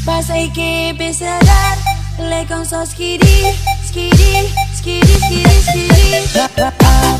Passei que empecé a dar le con so skiri, skiri, skiri, skiri, skiri.